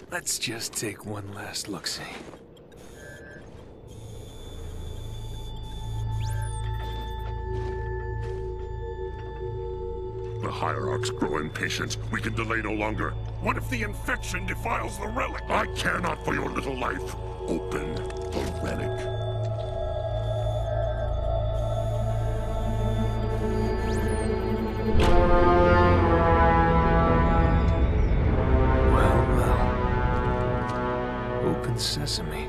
Let's just take one last look-see. The Hierarchs grow impatient. We can delay no longer. What if the infection defiles the relic? I care not for your little life. Open the relic. Well. Open sesame.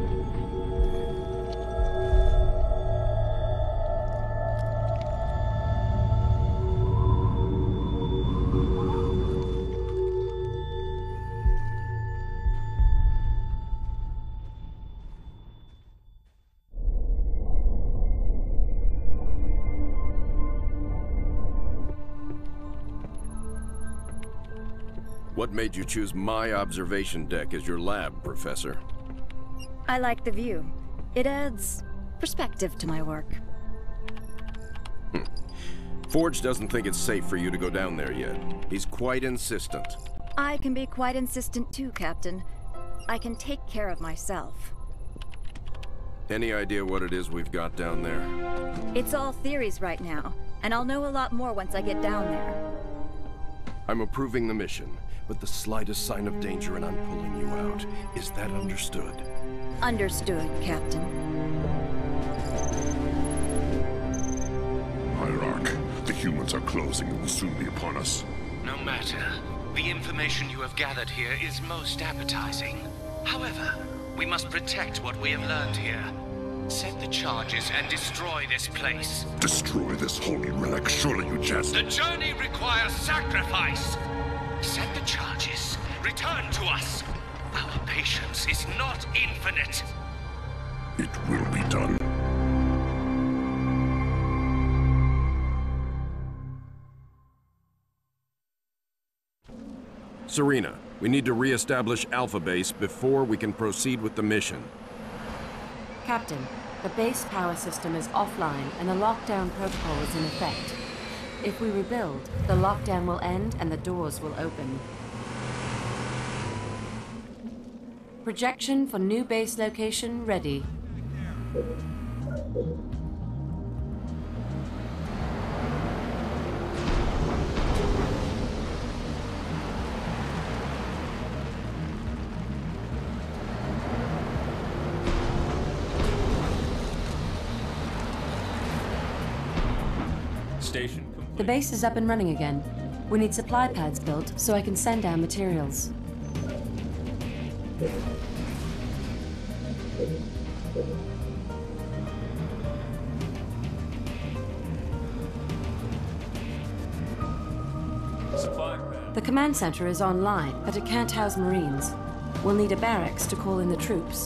What made you choose my observation deck as your lab, Professor? I like the view. It adds perspective to my work. Forge doesn't think it's safe for you to go down there yet. He's quite insistent. I can be quite insistent too, Captain. I can take care of myself. Any idea what it is we've got down there? It's all theories right now, and I'll know a lot more once I get down there. I'm approving the mission, but the slightest sign of danger and I'm pulling you out. Is that understood? Understood, Captain. Hierarch, the humans are closing and will soon be upon us. No matter. The information you have gathered here is most appetizing. However, we must protect what we have learned here. Set the charges and destroy this place. Destroy this holy relic, surely you jest. The journey requires sacrifice. Set the charges. Return to us. Our patience is not infinite. It will be done. Serena, we need to re-establish Alpha Base before we can proceed with the mission. Captain, the base power system is offline and the lockdown protocol is in effect. If we rebuild, the lockdown will end and the doors will open. Projection for new base location ready. Station complete. The base is up and running again. We need supply pads built so I can send down materials. Supply pad. The command center is online, but it can't house Marines. We'll need a barracks to call in the troops.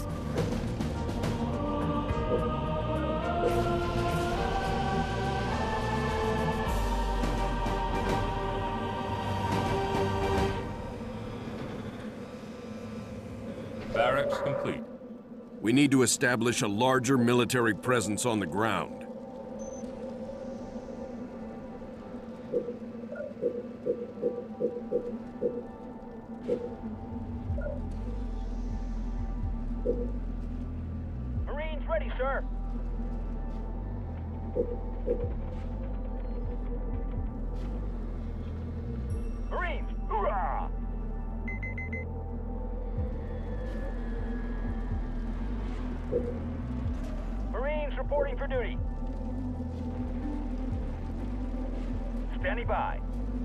Barracks complete. We need to establish a larger military presence on the ground. Marines ready, sir. Marines, hoorah! Marines reporting for duty. Standing by.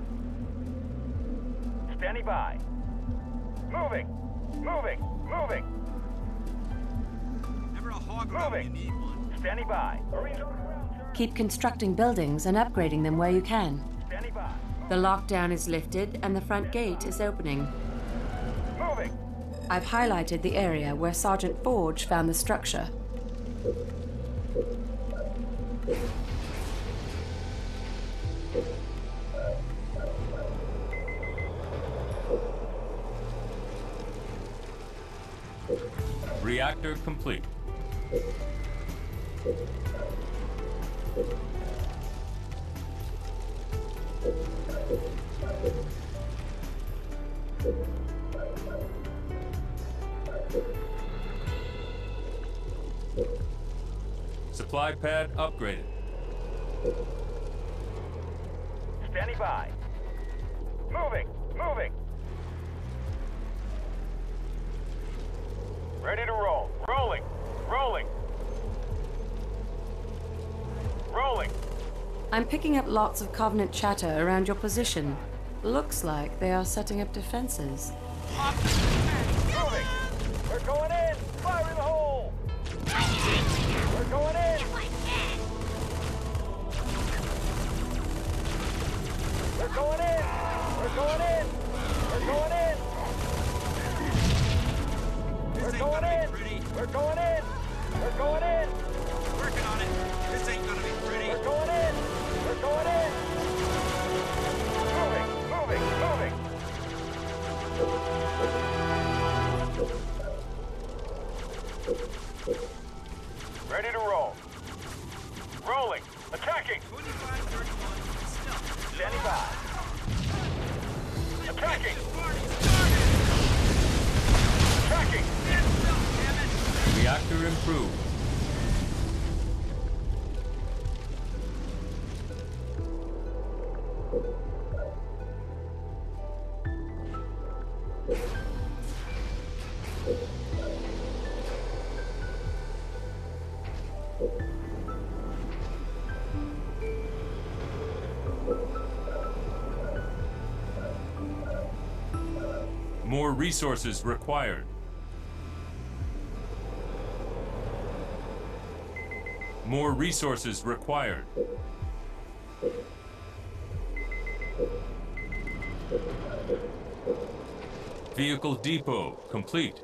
Standing by. Moving. Moving. Moving. Never a hog Moving. when you need one. Standing by. Marines on the ground, sir. Keep constructing buildings and upgrading them where you can. Standing by. The lockdown is lifted and the front gate is opening. Moving. I've highlighted the area where Sergeant Forge found the structure. Reactor complete. Supply pad upgraded. Standing by. Moving. Moving. Ready to roll. Rolling. Rolling. Rolling. I'm picking up lots of Covenant chatter around your position. Looks like they are setting up defenses. Moving. We're going in. Fire in the hole. We're going in. We're going in. We're going in. We're going in. We're going in. We're going in. We're going in. Working on it. This ain't gonna be pretty. We're going in. We're going in. Moving. Moving. Moving. Ready to roll. Rolling. Attacking. 25-31. Stealth. Standing by. Attacking. Attacking. Reactor improved. More resources required. More resources required. Vehicle depot complete.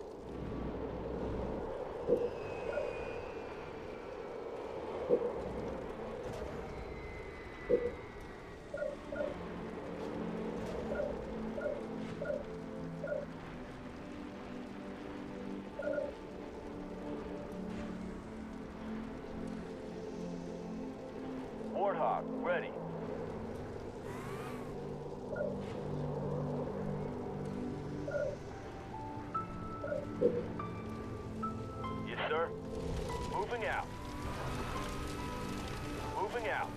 Warthog, ready. Yes, sir. Moving out. Moving out.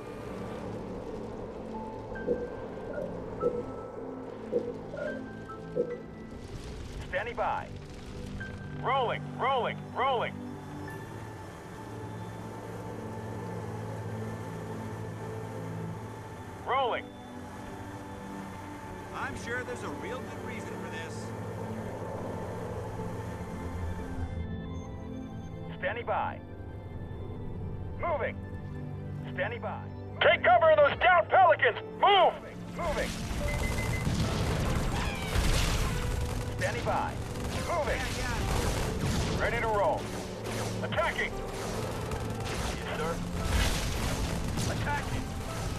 Standing by. Rolling, rolling, rolling. Rolling. I'm sure there's a real good reason for this. Standing by. Moving. Standing by. Take cover of those down pelicans! Move! Moving. Standing by. Moving. Ready to roll. Attacking. Yes, sir. Attacking.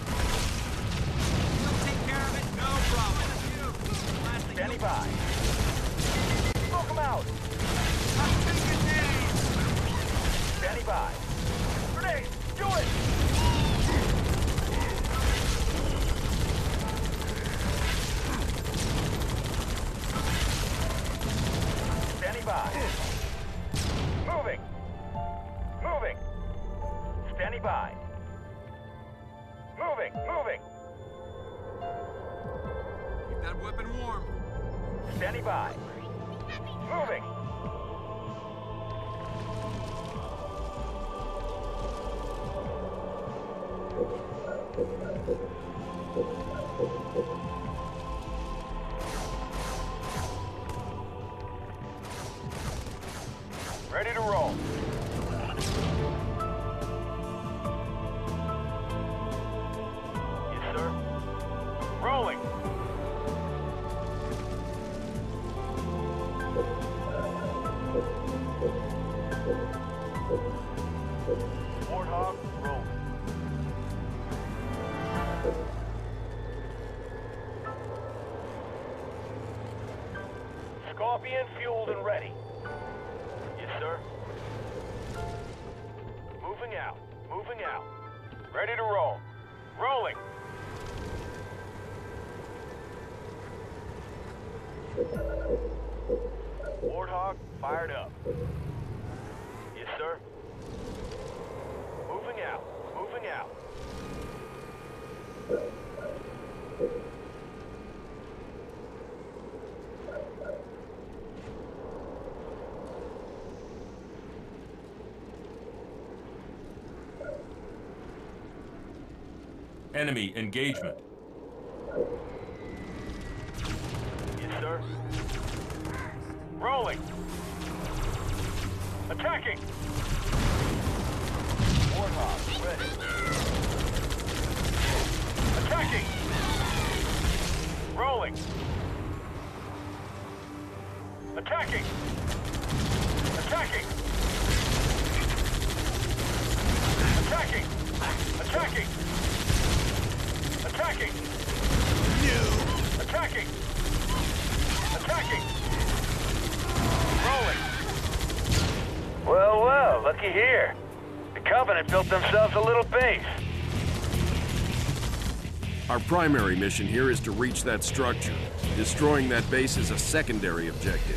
We'll take care of it, no problem. Standing by. Smoke them out. I'm taking names. Standing by. Grenade! Do it! Standing by. Moving. Moving. Standing by. Moving. Moving. Keep that weapon warm. Standing by. Moving. Ready to roll. Yes, sir. Rolling. Warthog, rolling. Scorpion fueled and ready. Yes, sir. Moving out. Moving out. Ready to roll. Rolling. Warthog fired up. Yes, sir. Moving out. Enemy engagement. Yes, sir. Rolling. Attacking. Warthog, ready. Attacking. Rolling. Attacking. Attacking. Attacking. Attacking. Attacking. Attacking. Attacking. Rolling. Well, well, looky here. The Covenant built themselves a little base. Our primary mission here is to reach that structure. Destroying that base is a secondary objective.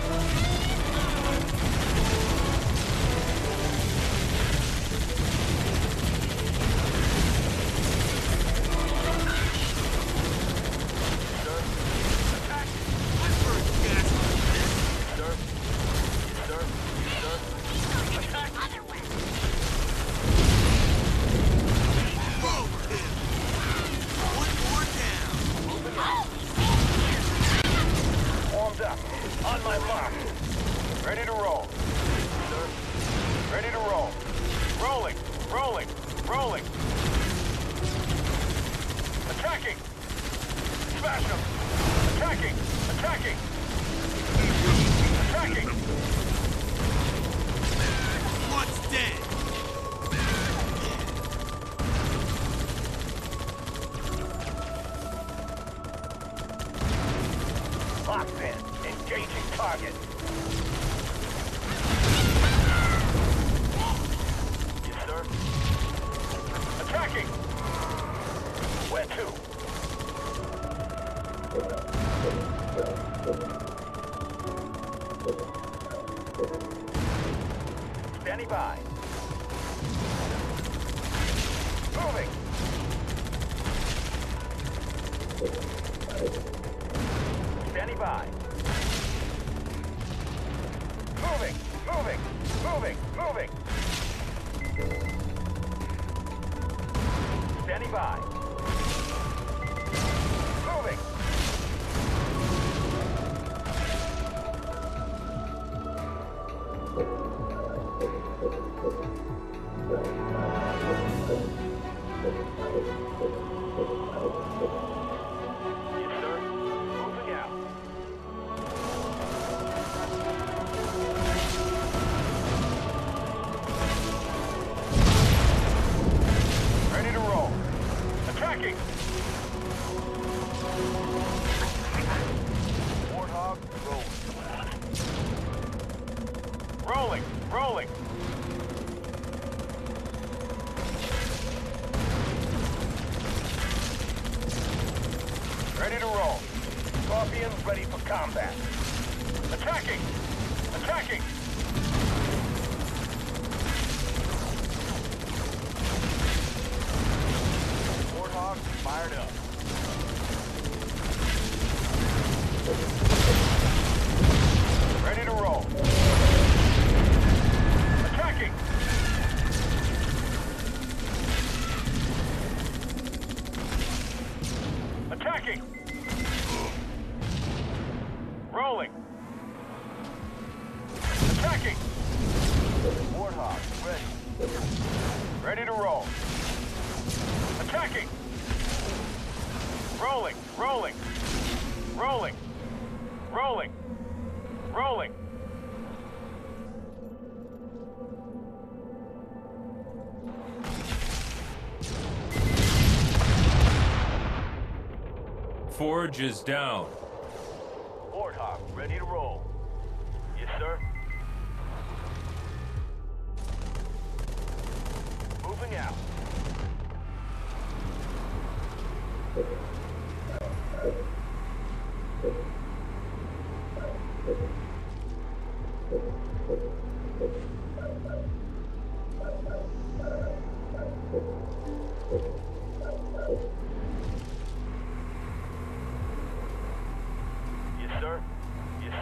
On my mark. Ready to roll. Sir. Ready to roll. Rolling. Rolling. Rolling. Attacking. Smash them. Attacking. Attacking. Attacking. One's dead. Locked in. Engaging target. Yes, sir. Attacking. Where to? Standing by. Moving. Standing by. Moving, moving, moving, moving. Standing by. Moving. Yes, sir. Moving out. Ready to roll. Attacking! Warthog, rolling. Rolling, rolling. Ready to roll. Scorpion ready for combat. Attacking! Attacking! Warthog fired up. Ready to roll. Attacking! Attacking! Rolling. Attacking! Warthog ready. Ready to roll. Attacking! Rolling, rolling, rolling, rolling, rolling. Forge is down. Warthog ready to roll. Yes, sir. Moving out.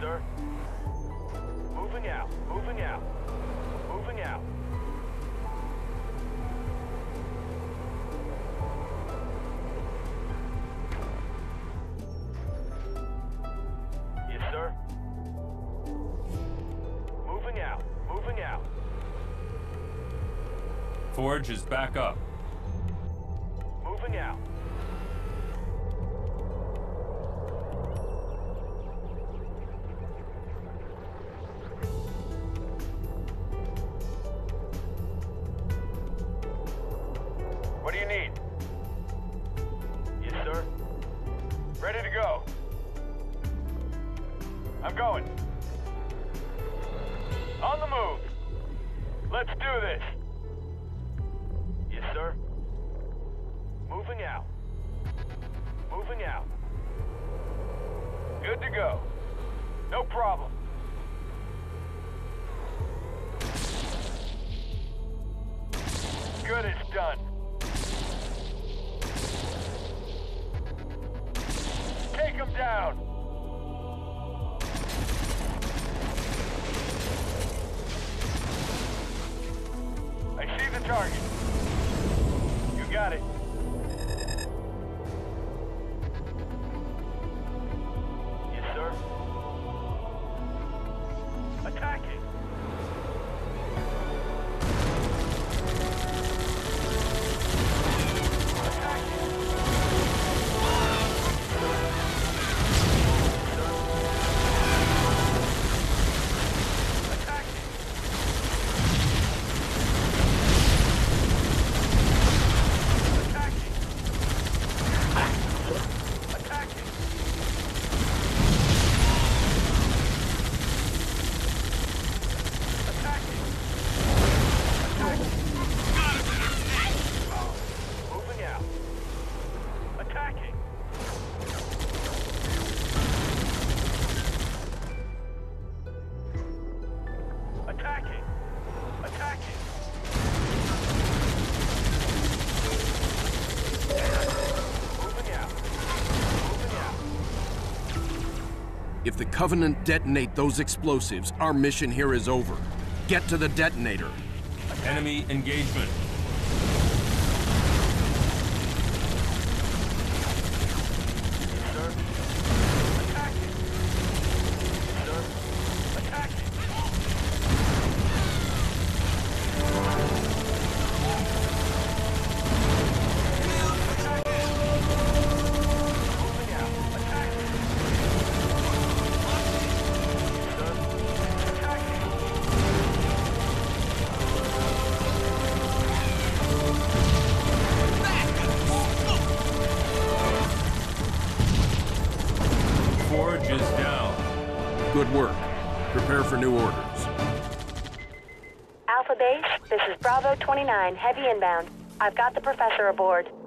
sir. Moving out, moving out, moving out. Yes, sir. Moving out, moving out. Forge is back up. Moving out. What do you need? Yes, sir. Ready to go. I'm going. On the move. Let's do this. Yes, sir. Moving out. Moving out. Good to go. No problem. Good, it's done. Take him down! I see the target. You got it. Yes, sir. Attacking! If the Covenant detonate those explosives, our mission here is over. Get to the detonator. Enemy engagement. Forge is down. Good work. Prepare for new orders. Alpha Base, this is Bravo 29, heavy inbound. I've got the professor aboard.